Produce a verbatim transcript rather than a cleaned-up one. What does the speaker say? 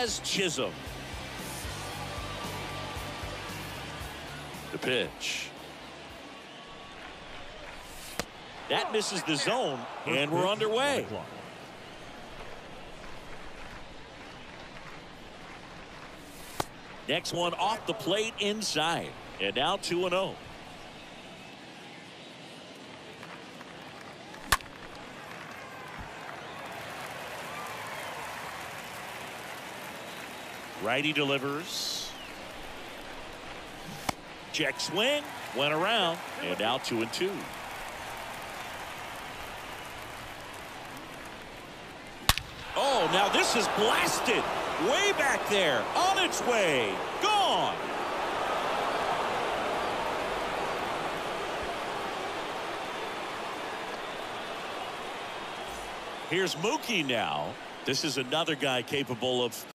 as Chisholm. The pitch. That misses the zone, and we're underway. Next one off the plate inside. And now two and oh. Righty delivers. Check swing. Went around. And now two and two. Oh, now this is blasted. Way back there. On its way. Gone. Here's Mookie now. This is another guy capable of